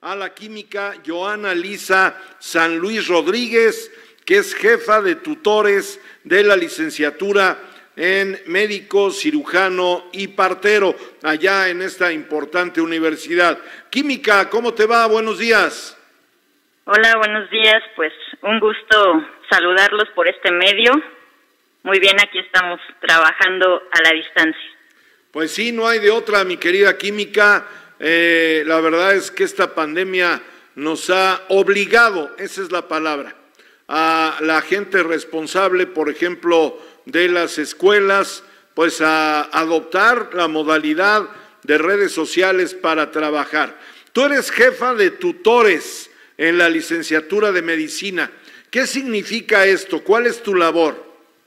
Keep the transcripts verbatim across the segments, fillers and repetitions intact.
a la química Joana Lisa San Luis Rodríguez, que es jefa de tutores de la licenciatura en médico, cirujano y partero, allá en esta importante universidad. Química, ¿cómo te va? Buenos días. Hola, buenos días. Pues un gusto saludarlos por este medio. Muy bien, aquí estamos trabajando a la distancia. Pues sí, no hay de otra, mi querida Química. Eh, la verdad es que esta pandemia nos ha obligado, esa es la palabra, a la gente responsable, por ejemplo, de las escuelas, pues a adoptar la modalidad de redes sociales para trabajar. Tú eres jefa de tutores en la licenciatura de medicina. ¿Qué significa esto? ¿Cuál es tu labor?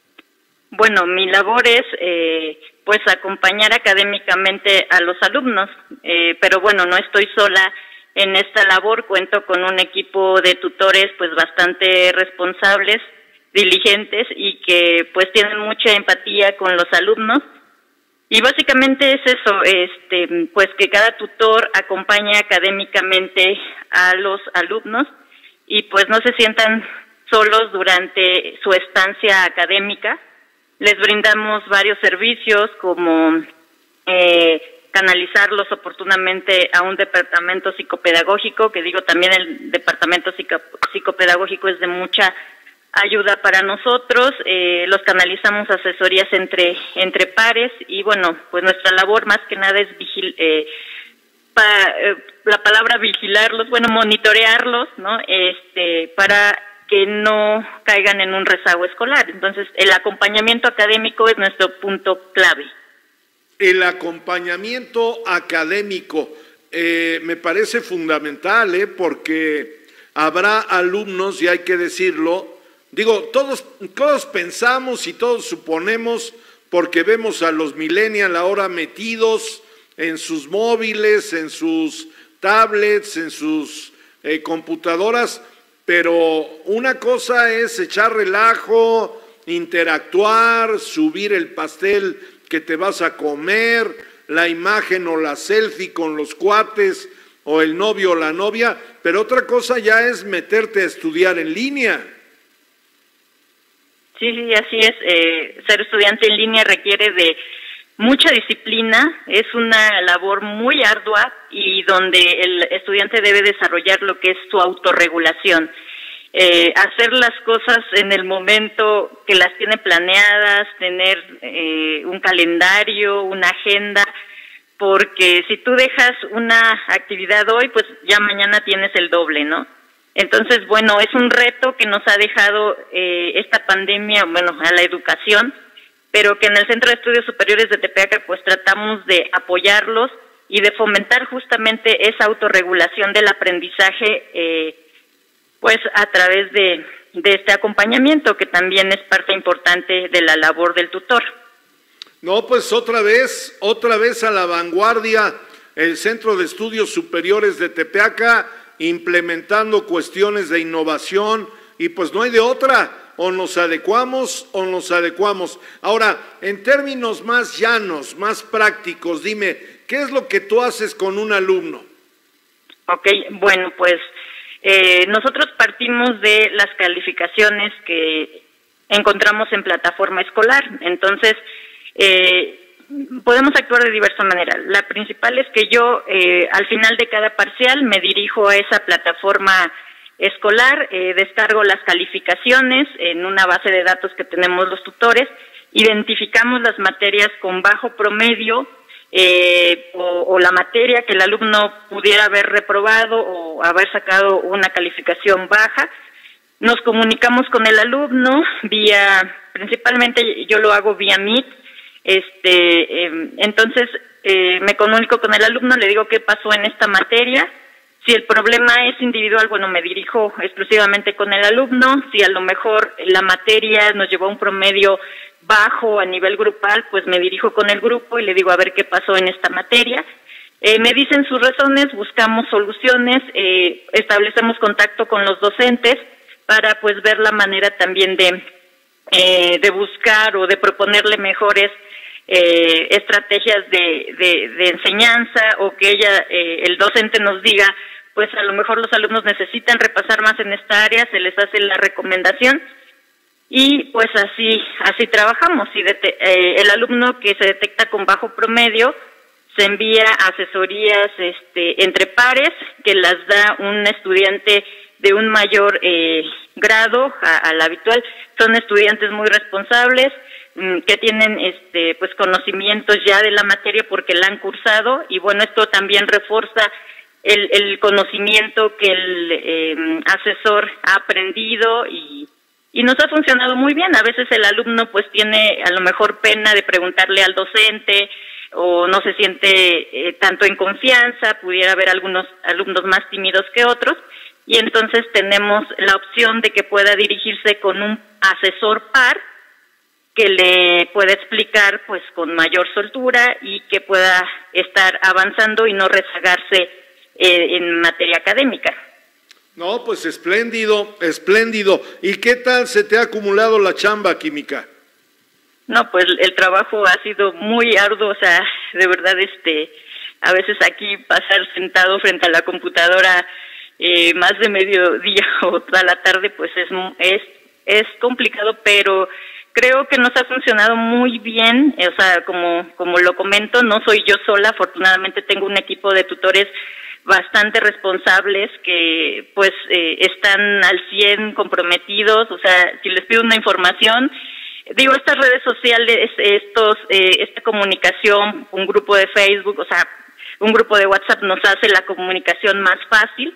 Bueno, mi labor es eh, pues acompañar académicamente a los alumnos, eh, pero bueno, no estoy sola en esta labor, cuento con un equipo de tutores pues bastante responsables, diligentes y que pues tienen mucha empatía con los alumnos. Y básicamente es eso, este, pues que cada tutor acompañe académicamente a los alumnos y pues no se sientan solos durante su estancia académica. Les brindamos varios servicios como eh, canalizarlos oportunamente a un departamento psicopedagógico, que digo también el departamento psico psicopedagógico es de mucha ayuda para nosotros, eh, los canalizamos a asesorías entre entre pares y bueno, pues nuestra labor más que nada es vigil eh, pa, eh, la palabra vigilarlos, bueno, monitorearlos, ¿no? Este, para que no caigan en un rezago escolar. Entonces, el acompañamiento académico es nuestro punto clave. El acompañamiento académico eh, me parece fundamental, ¿eh? Porque habrá alumnos, y hay que decirlo, digo, todos, todos pensamos y todos suponemos, porque vemos a los millennials ahora metidos en sus móviles, en sus tablets, en sus eh, computadoras, pero una cosa es echar relajo, interactuar, subir el pastel que te vas a comer, la imagen o la selfie con los cuates o el novio o la novia, pero otra cosa ya es meterte a estudiar en línea. Sí, sí, así es. Eh, ser estudiante en línea requiere de mucha disciplina, es una labor muy ardua y donde el estudiante debe desarrollar lo que es su autorregulación. Eh, hacer las cosas en el momento que las tiene planeadas, tener eh, un calendario, una agenda, porque si tú dejas una actividad hoy, pues ya mañana tienes el doble, ¿no? Entonces, bueno, es un reto que nos ha dejado eh, esta pandemia, bueno, a la educación, pero que en el Centro de Estudios Superiores de Tepeaca pues tratamos de apoyarlos y de fomentar justamente esa autorregulación del aprendizaje eh, pues a través de, de este acompañamiento que también es parte importante de la labor del tutor. No, pues otra vez, otra vez a la vanguardia el Centro de Estudios Superiores de Tepeaca implementando cuestiones de innovación y pues no hay de otra. O nos adecuamos o nos adecuamos. Ahora, en términos más llanos, más prácticos, dime, ¿qué es lo que tú haces con un alumno? Ok, bueno, pues eh, nosotros partimos de las calificaciones que encontramos en plataforma escolar. Entonces, eh, podemos actuar de diversa manera. La principal es que yo, eh, al final de cada parcial, me dirijo a esa plataforma escolar, eh, descargo las calificaciones en una base de datos que tenemos los tutores, identificamos las materias con bajo promedio eh, o, o la materia que el alumno pudiera haber reprobado o haber sacado una calificación baja. Nos comunicamos con el alumno vía, principalmente yo lo hago vía Meet, este, eh, entonces eh, me comunico con el alumno, le digo qué pasó en esta materia. Si el problema es individual, bueno, me dirijo exclusivamente con el alumno. Si a lo mejor la materia nos llevó a un promedio bajo a nivel grupal, pues me dirijo con el grupo y le digo a ver qué pasó en esta materia. Eh, me dicen sus razones, buscamos soluciones, eh, establecemos contacto con los docentes para pues ver la manera también de, eh, de buscar o de proponerle mejores eh, estrategias de, de, de enseñanza o que ella, eh, el docente nos diga pues a lo mejor los alumnos necesitan repasar más en esta área, se les hace la recomendación y pues así así trabajamos. Y eh, el alumno que se detecta con bajo promedio se envía asesorías este, entre pares que las da un estudiante de un mayor eh, grado al habitual. Son estudiantes muy responsables, mmm, que tienen este pues conocimientos ya de la materia porque la han cursado, y bueno, esto también refuerza el, el conocimiento que el eh, asesor ha aprendido y, y nos ha funcionado muy bien. A veces el alumno pues tiene a lo mejor pena de preguntarle al docente o no se siente eh, tanto en confianza, pudiera haber algunos alumnos más tímidos que otros, y entonces tenemos la opción de que pueda dirigirse con un asesor par que le pueda explicar pues con mayor soltura y que pueda estar avanzando y no rezagarse eh, en materia académica. No, pues espléndido, espléndido. ¿Y qué tal se te ha acumulado la chamba, Química? No, pues el trabajo ha sido muy arduo, o sea, de verdad, este, a veces aquí pasar sentado frente a la computadora eh, más de mediodía o toda la tarde, pues es, es, es complicado, pero creo que nos ha funcionado muy bien. O sea, como, como lo comento, no soy yo sola, afortunadamente tengo un equipo de tutores bastante responsables que pues eh, están al cien comprometidos. O sea, si les pido una información, digo, estas redes sociales, estos, eh, esta comunicación, un grupo de Facebook, o sea, un grupo de WhatsApp nos hace la comunicación más fácil,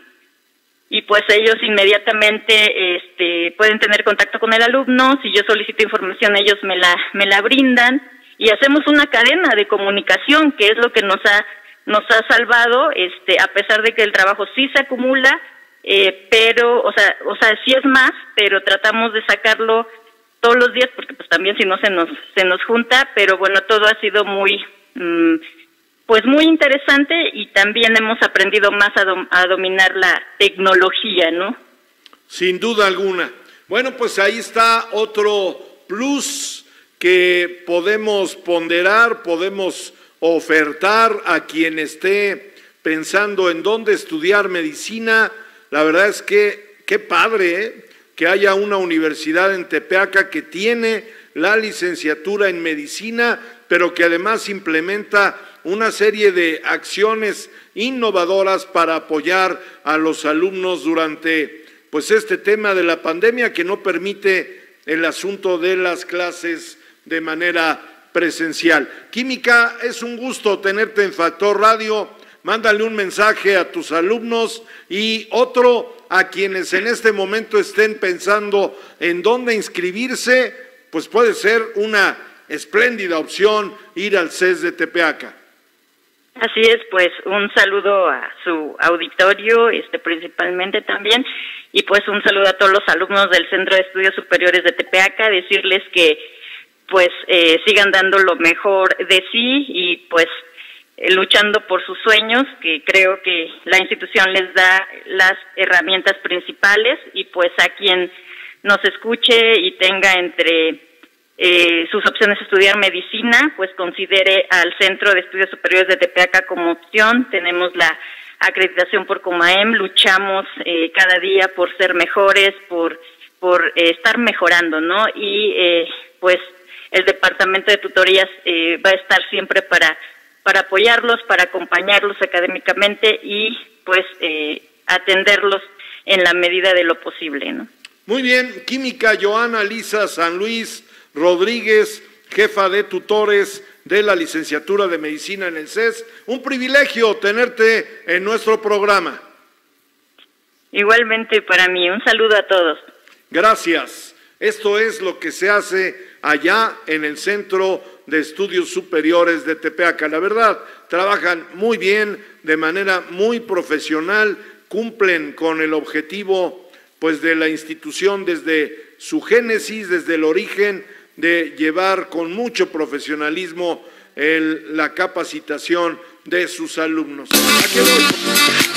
y pues ellos inmediatamente este, pueden tener contacto con el alumno. Si yo solicito información, ellos me la, me la brindan, y hacemos una cadena de comunicación, que es lo que nos ha, nos ha salvado, este, a pesar de que el trabajo sí se acumula, eh, pero, o sea, o sea, sí es más, pero tratamos de sacarlo todos los días, porque pues también si no se nos se nos junta, pero bueno, todo ha sido muy mmm, pues muy interesante, y también hemos aprendido más a, dom a dominar la tecnología, ¿no? Sin duda alguna. Bueno, pues ahí está otro plus que podemos ponderar, podemos ofertar a quien esté pensando en dónde estudiar medicina. La verdad es que qué padre, ¿eh?, que haya una universidad en Tepeaca que tiene la licenciatura en medicina, pero que además implementa una serie de acciones innovadoras para apoyar a los alumnos durante pues este tema de la pandemia, que no permite el asunto de las clases de manera presencial. Química, es un gusto tenerte en Factor Radio. Mándale un mensaje a tus alumnos y otro a quienes en este momento estén pensando en dónde inscribirse, pues puede ser una espléndida opción ir al C E S de Tepeaca. Así es, pues un saludo a su auditorio, este principalmente también, y pues un saludo a todos los alumnos del Centro de Estudios Superiores de Tepeaca, decirles que pues eh, sigan dando lo mejor de sí y pues luchando por sus sueños, que creo que la institución les da las herramientas principales, y pues a quien nos escuche y tenga entre eh, sus opciones estudiar medicina, pues considere al Centro de Estudios Superiores de Tepeaca como opción. Tenemos la acreditación por COMAEM, luchamos eh, cada día por ser mejores, por, por eh, estar mejorando, ¿no? Y eh, pues el Departamento de Tutorías eh, va a estar siempre para para apoyarlos, para acompañarlos académicamente y pues eh, atenderlos en la medida de lo posible, ¿no? Muy bien, Química Joana Lisa San Luis Rodríguez, jefa de tutores de la licenciatura de Medicina en el C E S. Un privilegio tenerte en nuestro programa. Igualmente para mí, un saludo a todos. Gracias. Esto es lo que se hace allá en el Centro de Estudios Superiores de Tepeaca. La verdad, trabajan muy bien, de manera muy profesional, cumplen con el objetivo pues de la institución desde su génesis, desde el origen, de llevar con mucho profesionalismo el, la capacitación de sus alumnos. ¿A qué voy?